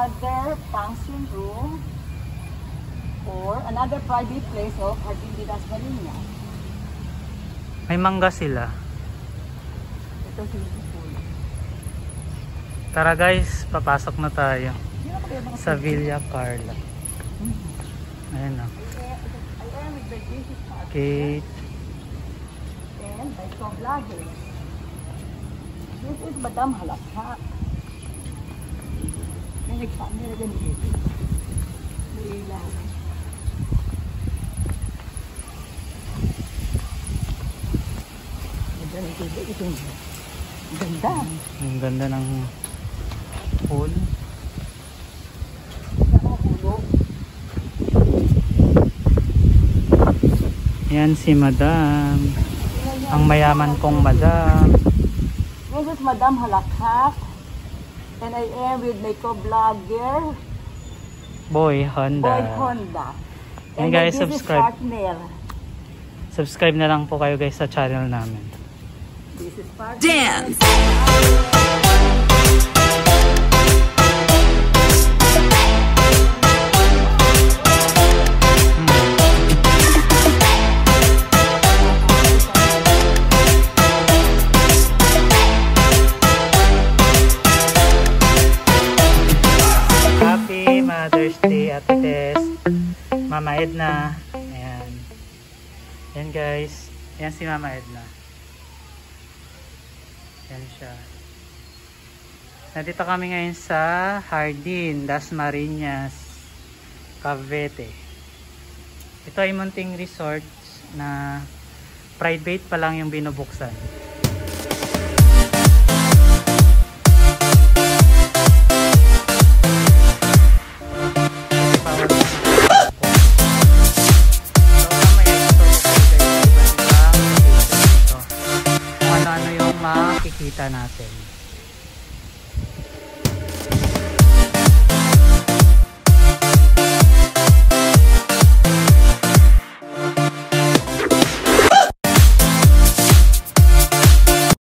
another function room or another private place of Jardín de las Marinas. May mangga sila. Ito swimming pool. Tara guys, papasok na tayo sa Villa Carla. Ayan na. I am with the Jesus Gate. and by some vloggers. This is Madam Halakha. May nagsabi na ganito. May ilaw. Ang ganda. Ang ganda ng pool. Yan si Madam. Ang mayaman kong Madam. This is Madam Halakha. And I am with my co-vlogger, Boy Honda. Boy Honda. Hey And guys, my business subscribe. partner. Subscribe na lang po kayo guys sa channel namin. This is partner. Dance! Happy Mother's Day, Ate Tess. Mama Edna. Ayan. Ayan guys. Ayan si Mama Edna. Ayan siya. Nandito kami ngayon sa Jardín das Marinas, Cavite. Ito ay munting resort na private pa lang yung binubuksan. Makikita natin.